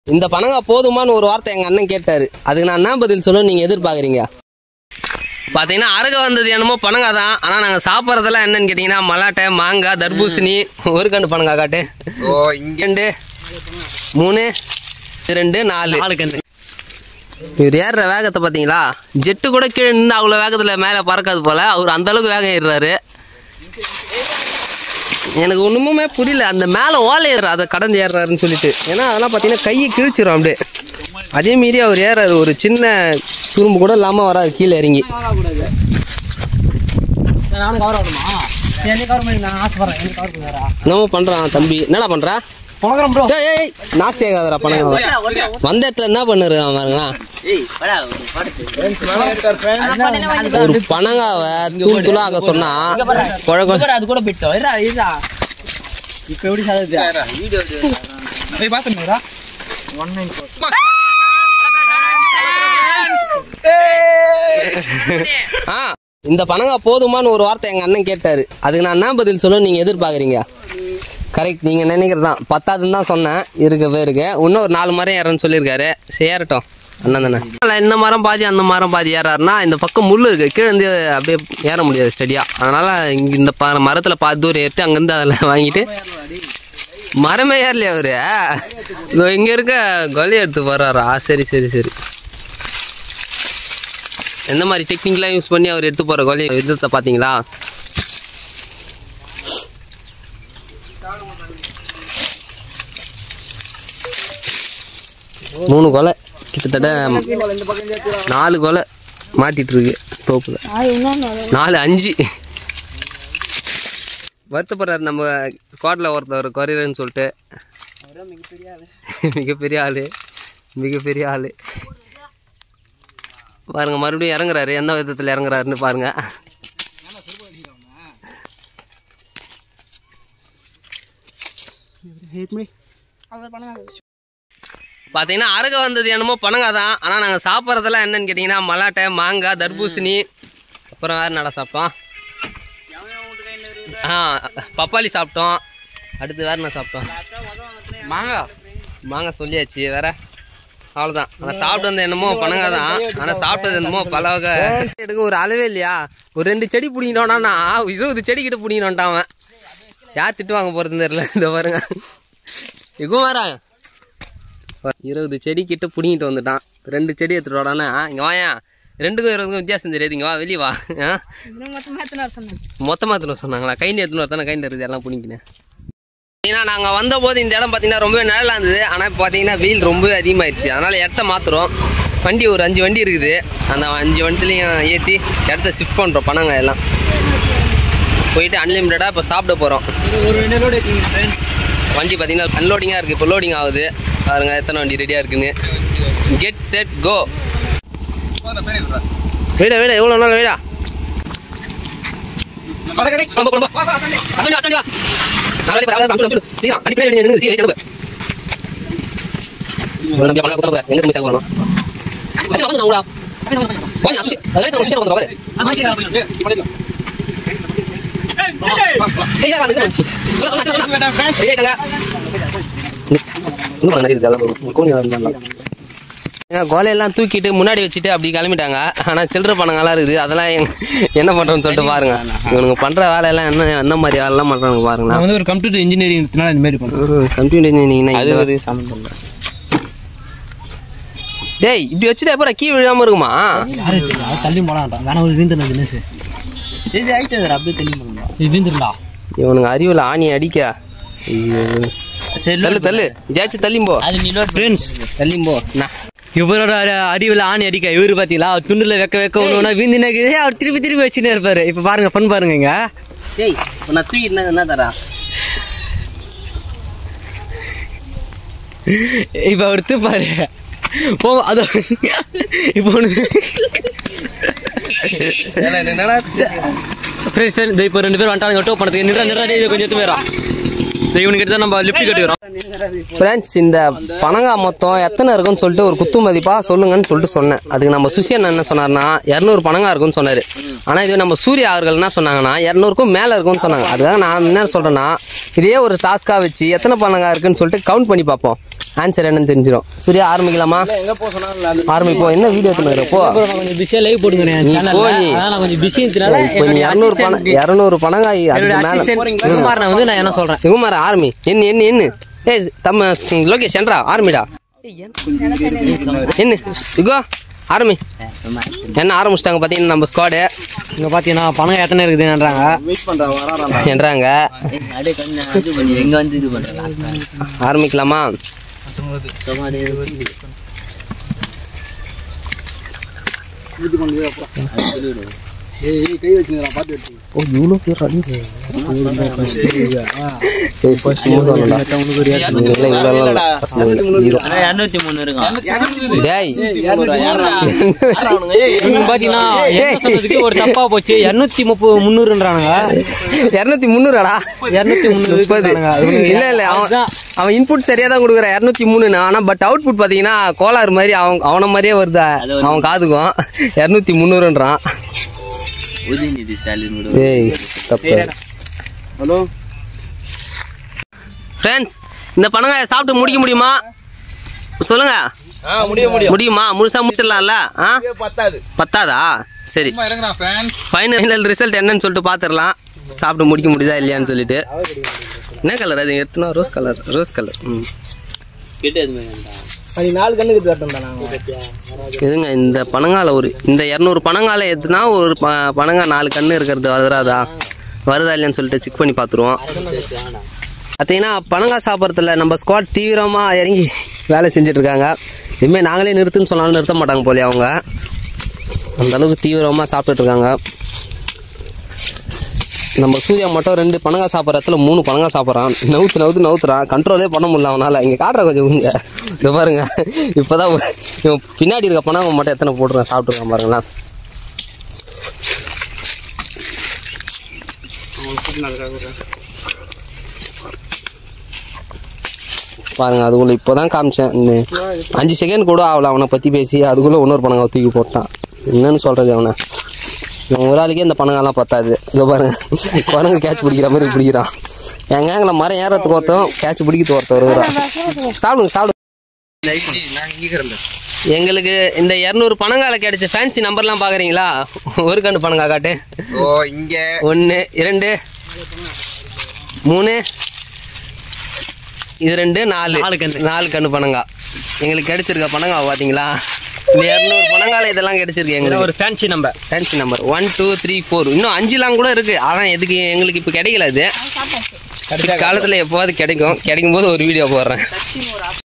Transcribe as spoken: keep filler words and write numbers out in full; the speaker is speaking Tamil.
இந்த பனங்கா போதுமான்னு ஒரு வார்த்தை எங்கள் அண்ணன் கேட்டார். அதுக்கு நான் என்ன பதில் சொல்ல நீங்கள் எதிர்பார்க்குறீங்க? பார்த்தீங்கன்னா அருக வந்தது என்னமோ பனங்கா தான். ஆனால் நாங்கள் சாப்பிட்றதெல்லாம் என்னன்னு கேட்டிங்கன்னா மலாட்டை, மாங்காய், தர்பூசணி. ஒரு கண்டு பனங்கா காட்டு. ஓ இங்கே ரெண்டு மூணு ரெண்டு நாலு நாலு கண்டு. இவர் ஏறுற வேகத்தை பார்த்தீங்களா? ஜெட்டு கூட கீழே நின்று அவ்வளோ வேகத்தில் மேலே பறக்காது போல். அவர் அந்தளவுக்கு வேகம் ஏறுறாரு. எனக்கு ஒன்றுமே புரியல. அந்த மேலே ஓலை ஏறுற அதை கடந்து ஏறுறாருன்னு சொல்லிட்டு. ஏன்னா அதெல்லாம் பார்த்தீங்கன்னா கையை கிழிச்சிடும் அப்படியே. அதே மீறி அவர் ஏறாரு. ஒரு சின்ன துரும்பு கூட இல்லாமல் வராது கீழே இறங்கி. என்னமோ பண்ணுறான் தம்பி. என்னடா பண்ணுறா? நாஸ்தியாகாதரா பணம். வந்த இடத்துல என்ன பண்ணுறாங்க பாருங்களா? ஒரு பனங்காவை தூள் தூளா ஆக சொன்னா அது கூட போயிட்டோம். இப்ப எப்படி இந்த பனங்கா போதுமான்னு ஒரு வார்த்தை எங்க அண்ணன் கேட்டாரு. அதுக்கு நான் என்ன பதில் சொல்ல நீங்க எதிர்பார்க்குறீங்க? கரெக்ட், நீங்க நினைக்கிறதான். பத்தாதுன்னு தான் சொன்னேன். இருக்க பேருக்கு இன்னும் ஒரு நாலு மரம் ஏறன்னு சொல்லியிருக்காரு. சேரட்டும் அண்ணன் தானே. இந்த மரம் பாதி அந்த மரம் பாதி ஏறாருன்னா இந்த பக்கம் முள் இருக்கு. கீழே வந்து அப்படியே ஏற முடியாது ஸ்டடியா. அதனால இங்க இந்த மரத்துல பாதி தூரம் ஏற்றி அங்கேருந்து அதில் வாங்கிட்டு மரமே ஏறலையா அவரு? இங்க இருக்க கொலையை எடுத்து போறாரா? சரி சரி சரி. எந்த மாதிரி டெக்னிக்லாம் யூஸ் பண்ணி அவர் எடுத்து போற கொலையை விதத்தை பார்த்தீங்களா? மூணு கொலை கிட்டத்தட்ட நாலு கொலை மாட்டிட்டு இருக்கு தோப்புல. நாலு அஞ்சு வருத்தப்படுறாரு நம்ம ஸ்குவாட்ல ஒருத்தர் குறையலன்னு சொல்லிட்டு. மிகப்பெரிய ஆளு மிகப்பெரிய ஆளு பாருங்க. மறுபடியும் இறங்குறாரு. எந்த விதத்தில் இறங்குறாருன்னு பாருங்க. பார்த்தீங்கன்னா அருக வந்தது என்னமோ பனங்கா தான். ஆனால் நாங்கள் சாப்பிட்றதெல்லாம் என்னன்னு கேட்டிங்கன்னா மலாட்டை, மாங்காய், தர்பூசணி. அப்புறம் வேறு நட சாப்பிட்டோம். ஆ பப்பாளி சாப்பிட்டோம். அடுத்து வேறு என்ன சாப்பிட்டோம்? மாங்காய் மாங்காய் சொல்லியாச்சு. வேற அவ்வளோதான். ஆனால் சாப்பிட்டு வந்த என்னமோ பனங்கா தான். ஆனால் சாப்பிட்டது என்னமோ பல வகை. எடுக்க ஒரு அளவே இல்லையா? ஒரு ரெண்டு செடி பிடிங்கிட்டோன்னா இருபது செடி கிட்ட பிடிங்கிட்டோன்ட்டான் அவன். யார் திட்டு வாங்க போகிறதுன்னு தெரியல. இந்த பாருங்க இதுவும் வேற இருபது செடி கிட்ட பிடிங்கிட்டு வந்துட்டான். ரெண்டு செடி எடுத்துட்டு வாடானா இங்கே வாயா. ரெண்டுக்கும் இருபதுக்கும் வித்தியாசம் தெரியாது. இங்கே வா வெளியே வா. மொத்தமாக எடுத்துன்னு சொன்னாங்களா? கைண்டு எடுத்துன்னு வரத்தானே கைண்டு இருக்குது எல்லாம் பிடிங்கினேன். ஏன்னா நாங்கள் வந்த போது இந்த இடம் பார்த்தீங்கன்னா ரொம்பவே நிழலாக இருந்தது. ஆனால் இப்போ பார்த்தீங்கன்னா வெயில் ரொம்பவே அதிகமாகிடுச்சு. அதனால் இடத்த மாற்றுறோம். வண்டி ஒரு அஞ்சு வண்டி இருக்குது. அந்த அஞ்சு வண்டிலையும் ஏற்றி இடத்த ஷிஃப்ட் பண்ணுறோம். பனங்க எல்லாம் போயிட்டு அன்லிமிட்டடாக இப்போ சாப்பிட போகிறோம். வண்டி பார்த்தீங்கன்னா அன்லோடிங்காக இருக்குது. இப்போ லோடிங் ஆகுது பாருங்க. எத்தனை வண்டி ரெடியாக இருக்குன்னு. Get set go. வீடா வீடா எவ்வளோ நாள் வீடா? கோலையெல்லாம் தூக்கிட்டு முன்னாடி வச்சுட்டு அப்படி கிளம்பிட்டாங்க. ஆனால் சில்லற பணங்கள்லாம் இருக்குது. அதெல்லாம் என்ன பண்ணுறோன்னு சொல்லிட்டு பாருங்க. இவனுங்க பண்ணுற வேலையெல்லாம் என்ன என்ன மாதிரி வேலைலாம் பண்ணுறாங்க பாருங்க. நான் வந்து ஒரு கம்ப்யூட்டர் இன்ஜினியரிங் இந்த மாதிரி பண்ணுறேன். கம்ப்யூட்டர் இன்ஜினியரிங்னா அது சம்மந்தம் இல்லை. டேய் இப்படி வச்சுட்டு அப்புறம் கீ விழாமல் இருக்குமா? தள்ளி போடான்டா. வேணா ஒரு வீந்துடா தினேஷ். இது ஆயிட்டதுடா. அப்படியே தள்ளி போடா. இது வீந்துடா. இவனுங்க அறிவில் ஆணி அடிக்க. தள்ளு தள்ளு ஜாச்சு தள்ளிம்போ. அது நீ ஃப்ரெண்ட்ஸ் தள்ளிம்போ. நான் இவரோட அறிவில் ஆணி அடிக்க. இவரு பார்த்தீங்களா துண்டுல வைக்க வைக்க ஒன்று வீந்தினாக்கு அவர் திருப்பி திருப்பி வச்சுன்னு இருப்பாரு. இப்போ பாருங்க பண்ணு பாருங்க. இங்க டேய் நான் தூக்கிட்டு என்ன தரா? இப்போ அவர் தூப்பாரு போ. அதோ இப்போ இப்போ ரெண்டு பேரும் வந்துட்டாங்க. டோ பண்ணதுக்கு நின்றா நின்றா கொஞ்சம் எடுத்து போயிடறான். இவனுக்கு எடுத்தா நம்ம லிப்ட் கட்டிக்கிறோம். ஃப்ரெண்ட்ஸ் இந்த பனங்காய் மொத்தம் எத்தனை இருக்குன்னு சொல்லிட்டு ஒரு குத்து மதிப்பா சொல்லுங்கன்னு சொல்லிட்டு சொன்னேன். அதுக்கு நம்ம சுசியன் என்ன சொன்னார்னா இரநூறு பனங்காய் இருக்குன்னு சொன்னாரு. ஆனா இது நம்ம சூர்யா அவர்கள் என்ன சொன்னாங்கன்னா இரநூறுக்கும் மேல இருக்கும்னு சொன்னாங்க. அதுக்காக நான் என்ன சொல்றேன்னா இதே ஒரு டாஸ்கா வச்சு எத்தனை பனங்காய் இருக்குன்னு சொல்லிட்டு கவுண்ட் பண்ணி பார்ப்போம். ஆன்சர் என்னன்னு தெரிஞ்சிடும். சூர்யா ஆரம்பிக்கலாமா? ஆரம்பிப்போம். என்ன வீடியோ எடுத்துனப்போ கொஞ்சம் பிஸியா லைவ் போடுங்க. இருநூறு பனங்காய் வந்து நான் என்ன சொல்றேன், குமார் ஆர்மி என்ன என்ன என்ன ஏய் தம்ம லோகேஷ் என்றா ஆர்மிடா என்ன இகோ ஆர்மி என்ன ஆரம்பிச்சிட்டாங்க பார்த்தீங்கன்னா நம்ம ஸ்குவாடு. இங்க பாத்தீங்கன்னா பணம் எத்தனை இருக்குதுன்றாங்க என்றாங்க. ஆரம்பிக்கலாமா? ஒரு தப்பா போச்சு. இருநூத்தி முப்பது முன்னூறுன்றானுங்க. இருநூத்தி முன்னூறாடா? இருநூத்தி முப்பது இல்ல இல்ல அவன் இன்புட் சரியா தான் கொடுக்குறான் இருநூத்தி மூணு. ஆனா பட் அவுட்புட் பாத்தீங்கன்னா கோளாறு மாதிரி அவன் அவன மாதிரியே வருதா அவன் காதுக்கும். இருநூத்தி முன்னூறுன்றான். ஹலோ ஃப்ரெண்ட்ஸ், இந்த பனங்காயை சாப்பிட்டு முடிக்க முடியுமா சொல்லுங்க? முடியுமா? முழுசா முடிச்சிடலாம்ல? பத்தாதா? சரி, ஃபைனல் ரிசல்ட் என்னன்னு சொல்லிட்டு பாத்துடலாம். சாப்பிட்டு முடிக்க முடியுதா இல்லையான்னு சொல்லிட்டு. என்ன கலர் அது எடுத்துனா? Rose colour. Rose colour. ம் இதுங்க இந்த பனங்கால ஒரு இந்த இரநூறு பனங்கால எதுனா ஒரு பனங்காய் நாலு கண்ணு இருக்கிறது வராதா வருதா இல்லையான்னு சொல்லிட்டு செக் பண்ணி பார்த்துருவோம். பார்த்தீங்கன்னா பனங்காய் சாப்பிட்றதுல நம்ம ஸ்குவாட் தீவிரமாக இறங்கி வேலை செஞ்சுட்டு இருக்காங்க. இதுமாதிரி நாங்களே நிறுத்துன்னு சொன்னாலும் நிறுத்த மாட்டாங்க போலே அவங்க. அந்த அளவுக்கு தீவிரமாக சாப்பிட்டுட்டு இருக்காங்க. நம்ம சூர்யா மட்டும் ரெண்டு பனங்காய் சாப்பிட்ற இடத்துல மூணு பனங்காய் சாப்பிட்றான். நவுத்து நவுத்து நவுத்துறான். கண்ட்ரோலே பண்ண முடியல அவனால். இங்கே காட்டுற கொஞ்சம் கொஞ்சம் இது பாருங்க. இப்போ தான் பின்னாடி இருக்க பனங்காய் மட்டும் எத்தனை போட்டுருக்கேன் சாப்பிட்ருக்கான் பாருங்களேன். பாருங்க அதுக்குள்ள இப்போதான் காமிச்சேன். இந்த அஞ்சு செகண்ட் கூட ஆகல அவனை பற்றி பேசி. அதுக்குள்ளே இன்னொரு பனங்காய் தூக்கி போட்டான். என்னன்னு சொல்கிறது அவனை? நம்ம ஒரு ஆளுக்கே இந்த பனங்காலாம் பத்தாது. இங்கே பாருங்க குரங்கு கேட்ச் பிடிக்கிற மாதிரி பிடிக்கிறான். என் கேங்கில் மரம் ஏறத்துக்கு ஒருத்தம் கேட்ச் பிடிக்கிறது ஒருத்தர் வருகிறான். சாப்பிடுங்க சாப்பிடுங்க. எங்களுக்கு இந்த இரநூறு பனங்கால கிடைச்ச ஃபேன்சி நம்பர்லாம் பார்க்குறீங்களா? ஒரு கண்டு பனங்காய் காட்டு. ஓ இங்கே ஒன்று இரண்டு மூணு இது ரெண்டு நாலு நாலு கன்று நாலு கன்று பனங்காய் எங்களுக்கு கிடைச்சிருக்க பனங்காய் பார்த்தீங்களா? இந்த இரநூறு பனங்கால இதெல்லாம் கிடைச்சிருக்கு எங்களுக்கு. ஒரு fancy number. Fancy number one two three four இன்னும் அஞ்சுலாம் கூட இருக்கு. ஆனால் எதுக்கு எங்களுக்கு இப்போ கிடைக்கல. அது காலத்தில் எப்போவாது கிடைக்கும். கிடைக்கும் போது ஒரு வீடியோ போடுறேன்.